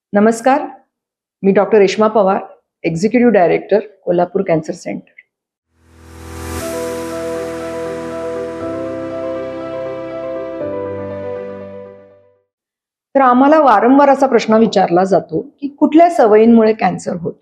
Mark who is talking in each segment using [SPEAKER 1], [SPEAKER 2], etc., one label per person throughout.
[SPEAKER 1] नमस्कार, मी doctor Reshma Pawar, executive director, Kolhapur cancer centre. तर आम्हाला वारंवार असा प्रश्न विचारला जातो की कुठल्या सवयींमुळे कॅन्सर होतो.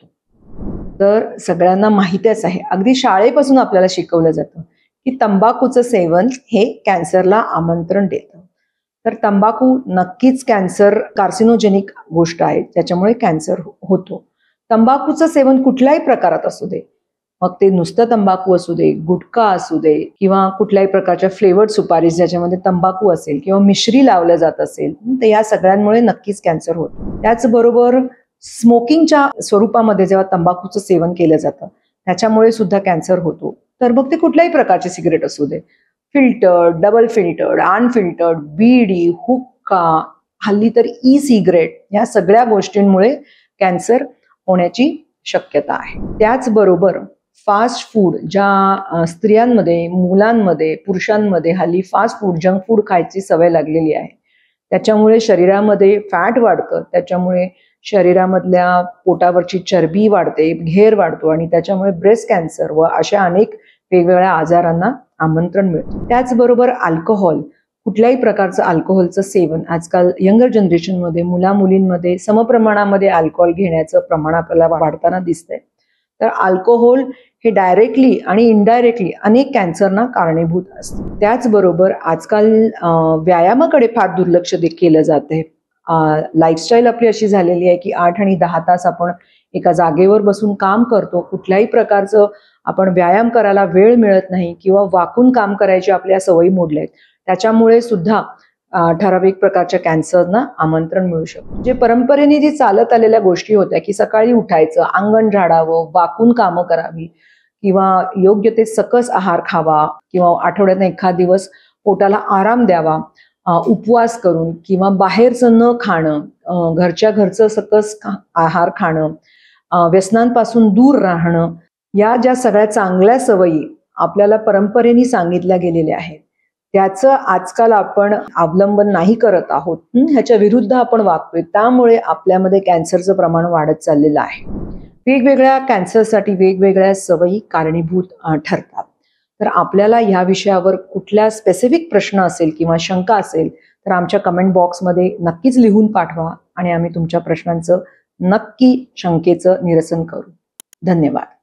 [SPEAKER 1] तर सगळ्यांना माहितीच आहे, अगदी शाळेपासून आपल्याला शिकवलं जातं की तंबाखूचं सेवन हे कॅन्सरला आमंत्रण देतं. तर तंबाखू नक्कीच कॅन्सर कार्सिनोजेनिक गोष्ट आहे, त्याच्यामुळे कॅन्सर होतो. तंबाखूचं सेवन कुठल्याही प्रकारात असू दे, मग ते नुसतं तंबाखू असू दे, गुटखा असू दे, किंवा कुठल्याही प्रकारच्या फ्लेवर्ड सुपारीज ज्याच्यामध्ये तंबाखू असेल किंवा मिश्री लावलं जात असेल, तर या सगळ्यांमुळे नक्कीच कॅन्सर होतो. त्याचबरोबर स्मोकिंगच्या स्वरूपामध्ये जेव्हा तंबाखूचं सेवन केलं जातं त्याच्यामुळे सुद्धा कॅन्सर होतो. तर मग ते कुठल्याही प्रकारचे सिगरेट असू दे, filtered, double filtered, unfiltered, bidi, हुक्का, हल्ली तर ई सिगरेट, या सगळ्या गोष्टींमुळे कॅन्सर होण्याची शक्यता आहे. त्याचबरोबर फास्ट फूड, ज्या स्त्रियांमध्ये, मुलांमध्ये, पुरुषांमध्ये हल्ली फास्ट फूड, जंक फूड खायची सवय लागलेली आहे, त्याच्यामुळे शरीरामध्ये फॅट वाढतं, त्याच्यामुळे शरीरामधल्या पोटावरची चरबी वाढते, घेर वाढतो आणि त्याच्यामुळे ब्रेस्ट कॅन्सर व अशा अनेक वेगवेगळ्या आजारांना आमंत्रण मिळतं. त्याचबरोबर अल्कोहोल, कुठल्याही प्रकारचं अल्कोहोलचं सेवन आजकाल यंगर जनरेशनमध्ये, मुला मुलींमध्ये समप्रमाणामध्ये अल्कोहोल घेण्याचं प्रमाण आपल्याला वाढताना दिसतंय. तर अल्कोहोल हे डायरेक्टली आणि इनडायरेक्टली अनेक कॅन्सरना कारणीभूत असतं. त्याचबरोबर आजकाल व्यायामाकडे फार दुर्लक्ष केलं जाते. लाईफस्टाईल आपली अशी झालेली आहे की 8 आणि 10 तास आपण एका जागेवर बसून काम करतो, कुठल्याही प्रकारचं आपण व्यायाम करायला वेळ मिळत नाही किंवा वाकून काम करायची आपल्या सवयी मोडल्या आहेत. त्याच्यामुळे सुद्धा ठराविक प्रकारच्या कॅन्सरना आमंत्रण मिळू शकतं. जे परंपरेने जी चालत आलेल्या गोष्टी होत्या की सकाळी उठायचं, अंगण झाडावं, वाकून कामं करावी किंवा योग्य ते सकस आहार खावा किंवा आठवड्यातून एखाद दिवस पोटाला आराम द्यावा, उपवास करून किंवा बाहेरचं न खाणं, घरच्या घरचं सकस आहार खाणं, व्यसनांपासून दूर राहणं, या ज्या सगळ्या चांगल्या सवयी आपल्याला परंपरेने सांगितल्या गेलेल्या आहेत, त्याचं आजकाल आपण अवलंबन नाही करत आहोत. ह्याच्या विरुद्ध आपण वागतोय, त्यामुळे आपल्यामध्ये कॅन्सरचं प्रमाण वाढत चाललेलं आहे. वेगवेगळ्या कॅन्सरसाठी वेगवेगळ्या सवयी कारणीभूत ठरतात. तर आपल्याला या विषयावर कुठल्या स्पेसिफिक प्रश्न असेल किंवा शंका असेल तर आमच्या कमेंट बॉक्समध्ये नक्कीच लिहून पाठवा आणि आम्ही तुमच्या प्रश्नांचं नक्की शंकेचं निरसन करू. धन्यवाद.